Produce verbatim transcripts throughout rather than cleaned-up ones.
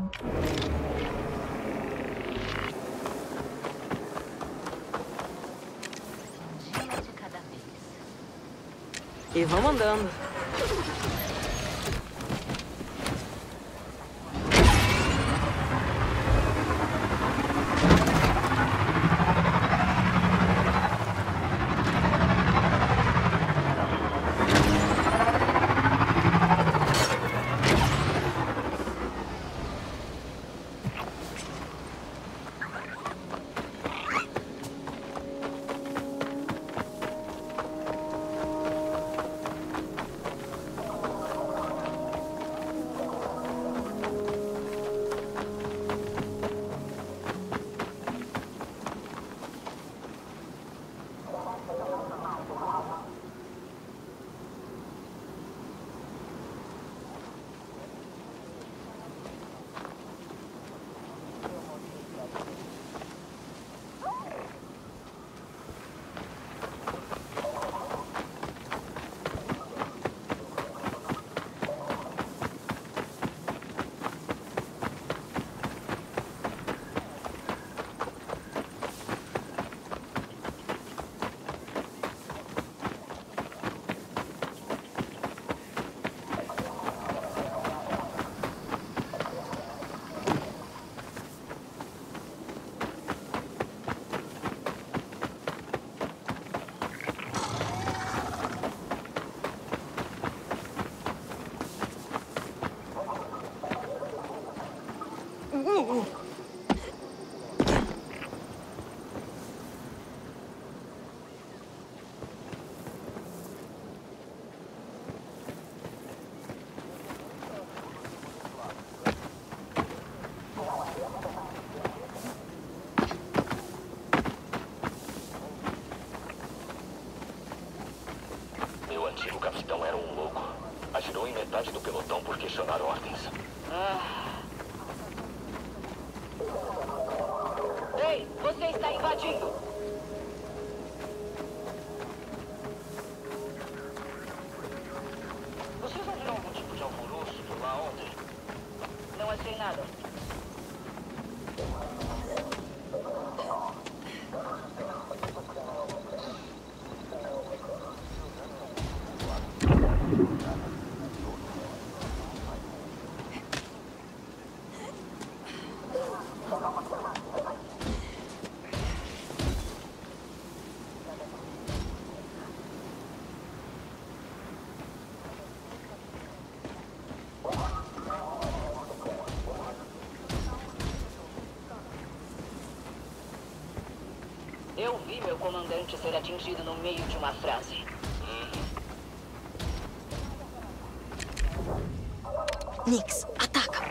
dia de cada vez. E vamos andando. Meu antigo capitão era um louco. Atirou em metade do pelotão por questionar ordens. Ah. Ei, você está invadindo! Vocês ouviram algum tipo de alvoroço por lá ontem? Não achei nada. Eu vi meu comandante ser atingido no meio de uma frase. Nix, ataca!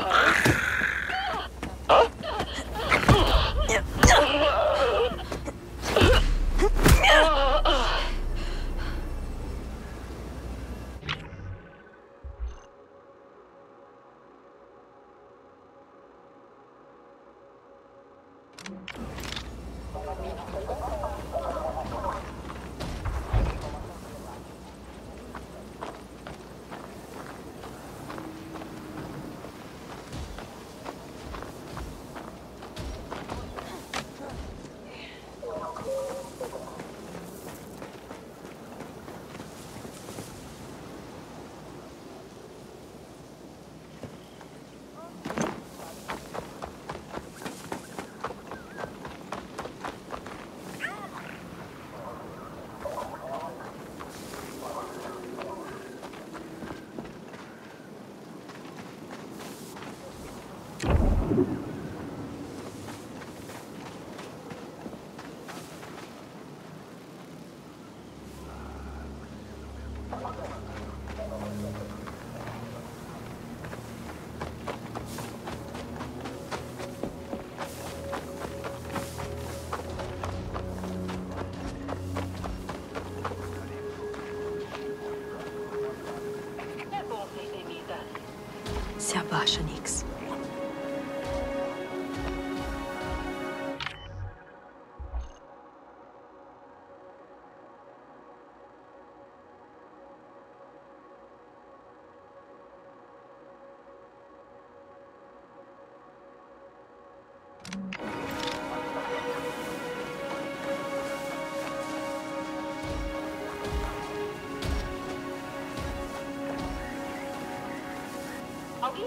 Se abaixa, Nix.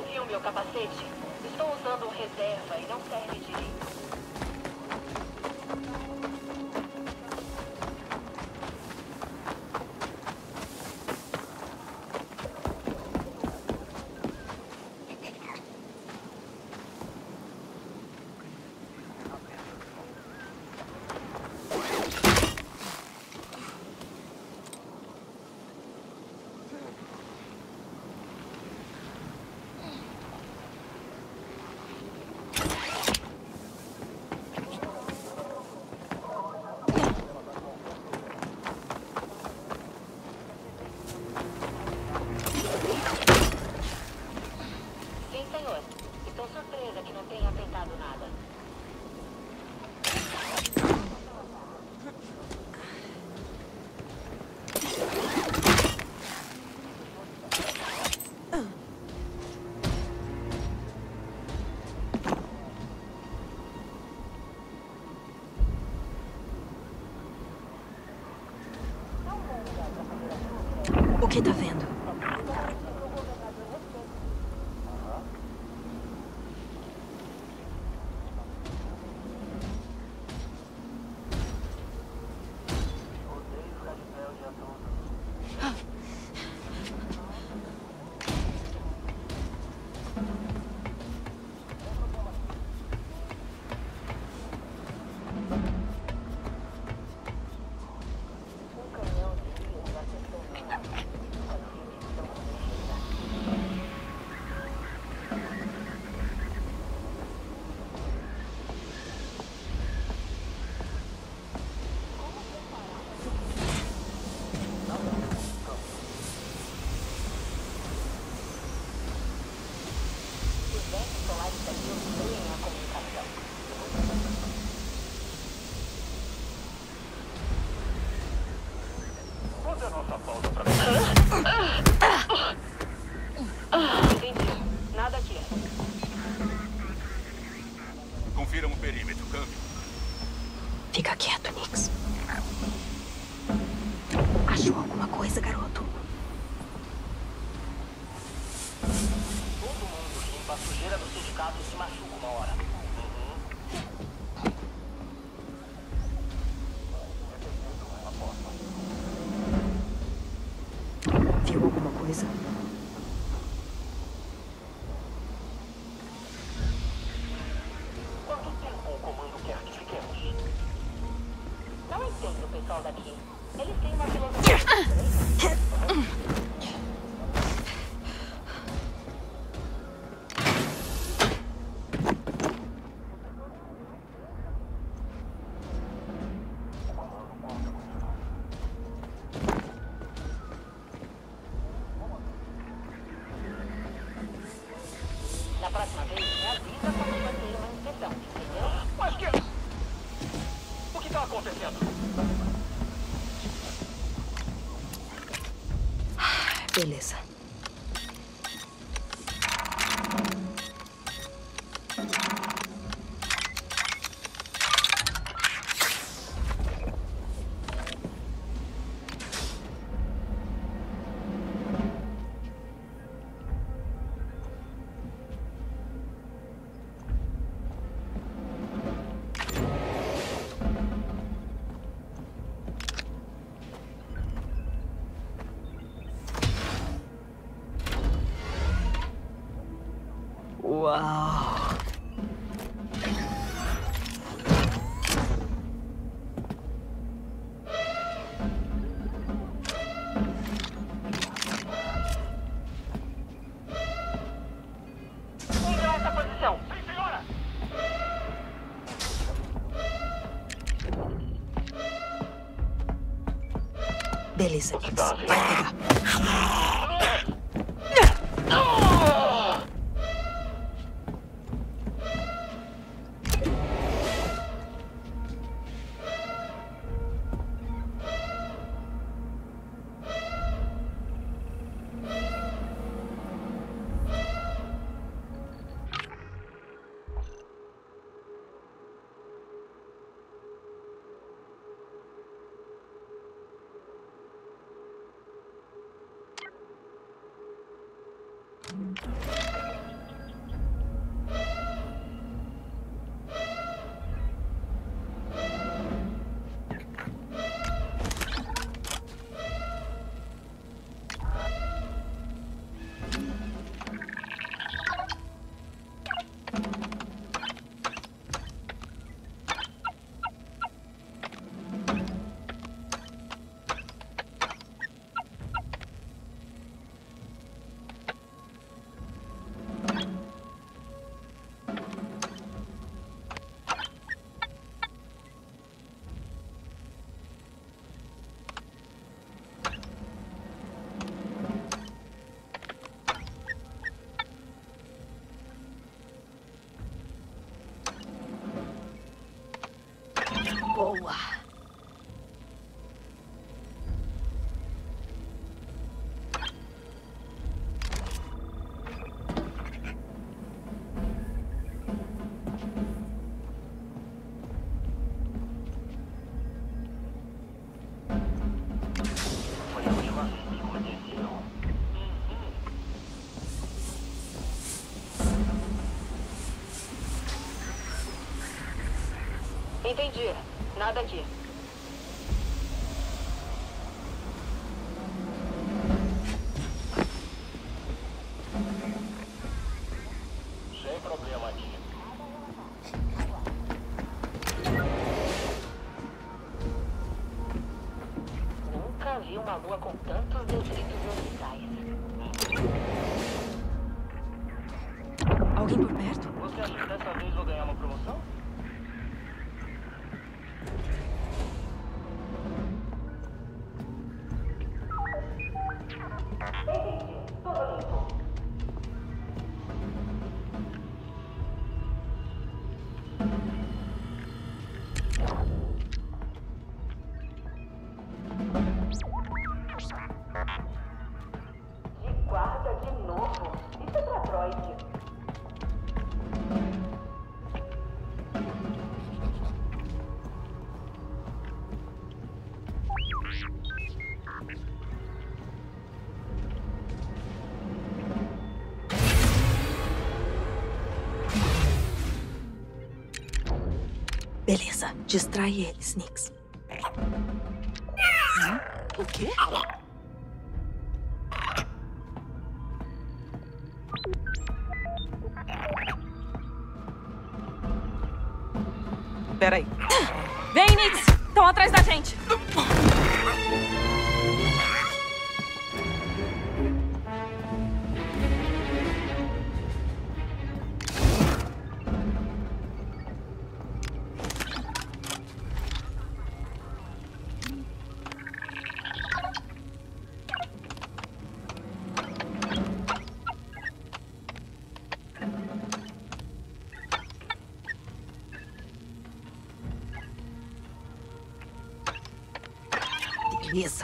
Viu meu capacete? Estou usando um reserva e não serve direito. O que tá vendo? Entendi. Nada aqui. Confiram o perímetro, câmbio. Fica quieto, Nix. Achou alguma coisa, garoto? Todo mundo limpa a sujeira do sindicato e se machuca uma hora. Viu alguma coisa? Quanto tempo o comando quer que fiquemos? Não entendo o pessoal daqui. Eles têm uma filosofia. Na próxima vez, me avisa quando for ter uma inspeção, entendeu? Mas que... O que está acontecendo? Beleza. Uau! Então essa posição. Sim, senhora! Beleza, Nix. Vai pegar. Boa. Foi a última vez que aconteceu. Entendi. Nada aqui. Sem problema aqui. Nunca vi uma lua com tantos detritos orbitais. Alguém por perto? Você acha que dessa vez vou ganhar uma promoção? De guarda de novo. Isso é pra droide. Beleza, distrai eles, Nix. Hum? O quê? Peraí. Vem, Nix! Estão atrás da gente! Beleza.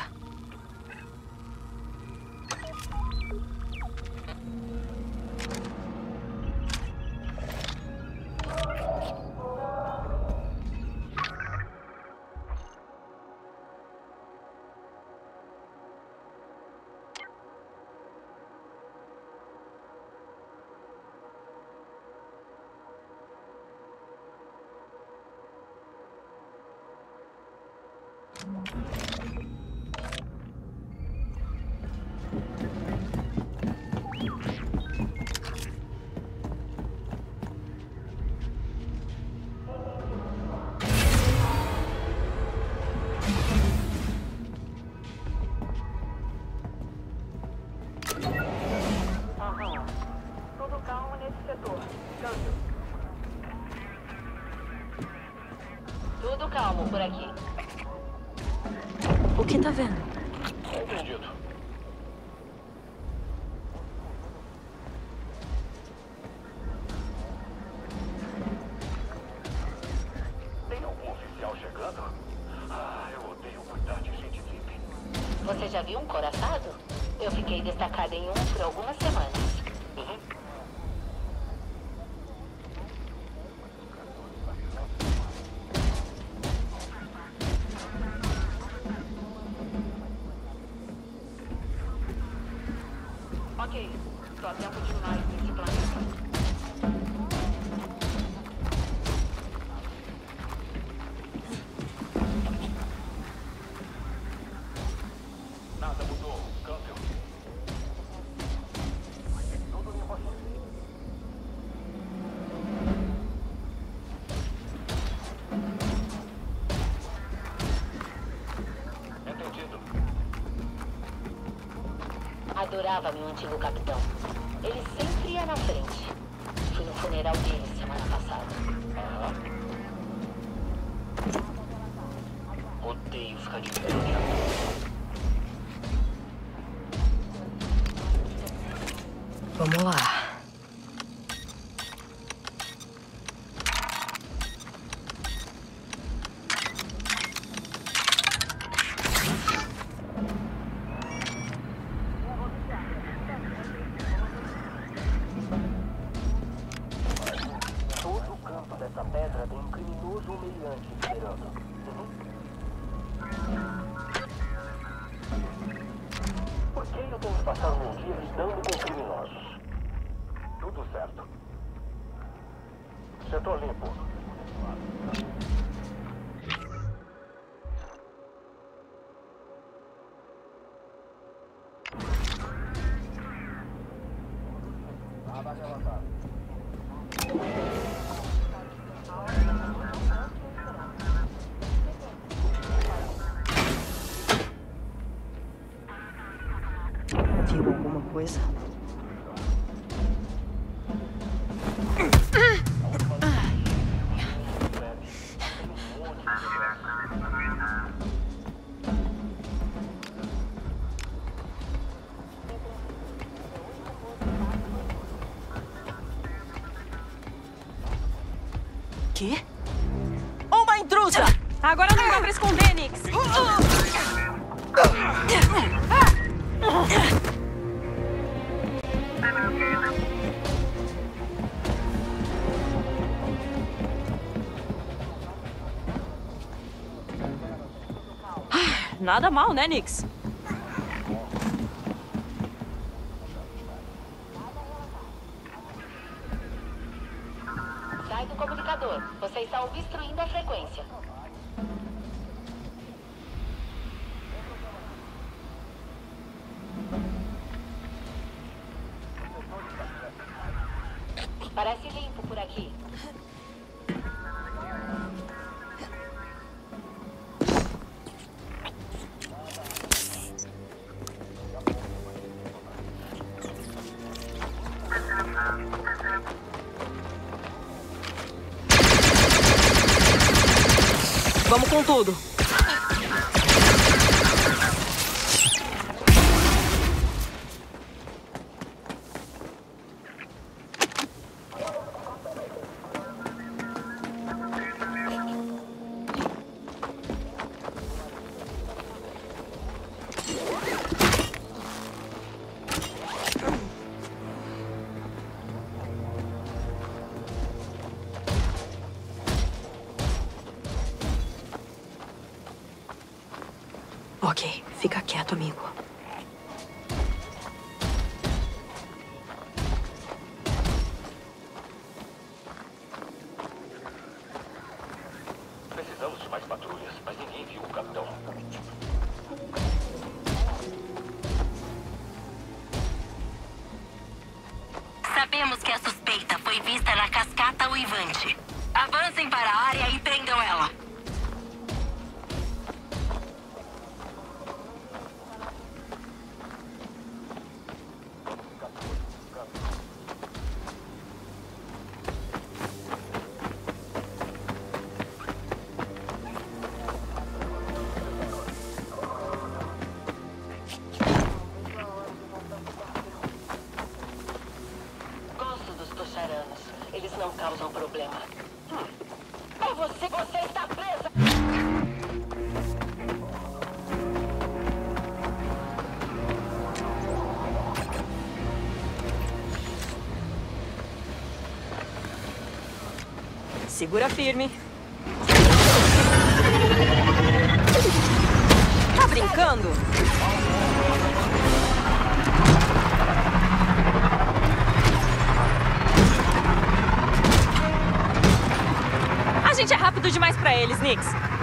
Aham. Tudo calmo nesse setor. Câmbio. Tudo calmo por aqui. O que tá vendo? Entendido. Tem algum oficial chegando? Ah, eu odeio cuidar de gente V I P. Você já viu um coraçado? Eu fiquei destacada em um por algumas semanas. Uhum. Ok. Só tempo demais nesse planeta. Nada mudou. Câmbio. Tudo em você. Entendido. Adorava meu antigo capitão. Ele sempre ia na frente. Fui no funeral dele semana passada. Aham. Odeio ficar de pé o dia todo. Vamos lá. canto dessa pedra tem um criminoso humilhante esperando. Uhum. Por que eu tenho que passar o meu dia lidando com criminosos? Tudo certo. Setor limpo. Nada relatado. Viu alguma coisa? Quê? Uma intrusa! Agora não dá pra esconder, Nix. Nada mal, né, Nix? Sai do comunicador. Você está obstruindo a frequência. Parece limpo por aqui. Vamos com tudo. Ok, fica quieto, amigo. Precisamos de mais patrulhas, mas ninguém viu o capitão. Sabemos que a suspeita foi vista na cascata uivante. Avancem para a área e prendam ela. Gosto dos tocharanos. Eles não causam problema. Hum. É você, você está presa! Segura firme. Tá brincando? A gente é rápido demais pra eles, Nix.